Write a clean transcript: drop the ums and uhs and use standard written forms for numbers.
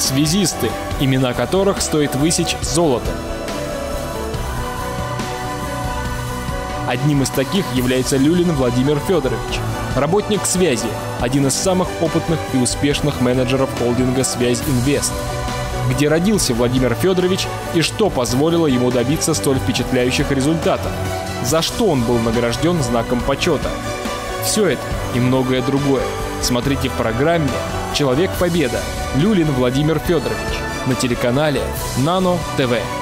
связисты, имена которых стоит высечь золотом. Одним из таких является Люлин Владимир Федорович, работник связи, один из самых опытных и успешных менеджеров холдинга «Связь Инвест». Где родился Владимир Федорович и что позволило ему добиться столь впечатляющих результатов? За что он был награжден знаком почета? Все это и многое другое смотрите в программе «Человек-победа» Люлин Владимир Федорович на телеканале Нано ТВ.